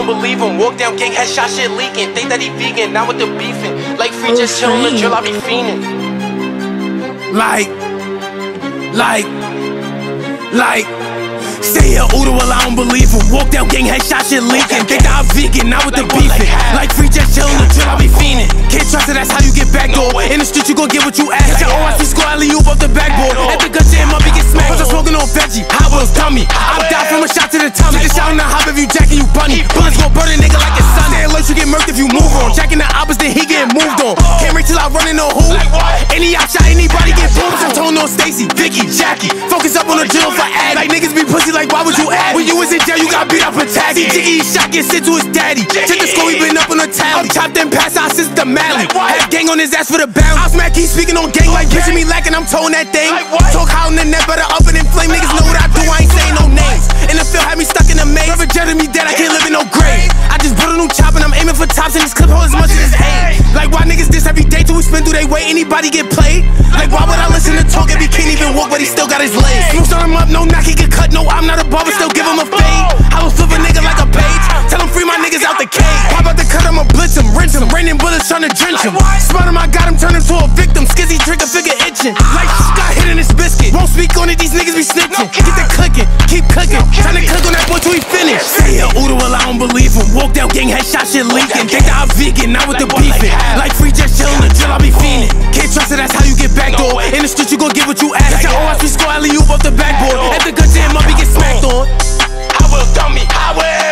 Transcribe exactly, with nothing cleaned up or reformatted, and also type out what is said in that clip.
don't believe him. Walk down gang, headshot shit leaking. Think that he vegan, now with the beefing. Like free just chillin' the drill, I be fiending. Like, like, like. Stay here, Ooter, well I don't believe him. Walk down gang, headshot shit leaking. Think that I'm vegan, now with the beefing. Like free just chillin' the drill, I be fiending. Can't trust it, that's how you get backdoor. In the street you gon' get what you ask. Your O S P squad, alley oop off the backboard. At the gut jam up, he get smacked. Cause I'm smoking on veggie, Hot Wheels dummy. I'm down from a shot to the tummy. Take a shot on the hop if you jacking, you bunny. Bullets gon' burn a nigga like it's sun. Stay alert, you get murked if you move on. Jacking the opposite, he getting moved on. Can't wait till I run in no hoop. Any out shot, anybody get pulled. I'm told on Stacy, Vicky, Jackie. Focus up on the drill for ad. Like niggas be pussy, like why would you add? When you was in jail, you got beat up and tagged. Jiggy, he shot, get sent to his daddy. Check the score, he been up on the tally. I'm chopped and passed out since the Mally. Had gang on his ass for the bounce. I smack, he's speaking on gang like bitch me lacking, I'm towing that thing. Talk how in the net, better up and inflame. Niggas know what I do, I ain't saying no names. In the field, had me stuck in the maze. Never jetted me dead, I can't live in no grave. I just built a new chop and I'm aiming for tops, and this clip hold as much as this aim. Like why niggas diss every day till we spin through they way, anybody get played? Like why would I listen to talk if he can't even walk but he still got his legs? Smooth on him up, no knock, he get cut, no I'm not a barber, still give him a fade. I will flip a nigga like a page, tell him free my niggas out the cage. Pop out the cut, I'ma blitz him, rinse him, raining bullets tryna drench him. Smart him, I got him, turn him to a victim, skizzy trigger figure itching. Like got hit in his biscuit, won't speak on it, these niggas be snitching. Get the clicking, keep clicking, tryna click on that boy till he finish. Stay here, Ooter, well I don't believe him. Walk down gang, headshot shit leaking. Think that I'm vegan, not with the beefing. Like free just chillin' the drill, I be fiending. Can't trust it, that's how you get backdoor. In the street you gon' get what you ask. Your O S P squad, alley oop off the backboard. At the good jam up, he get smacked on. I will dummy, I will.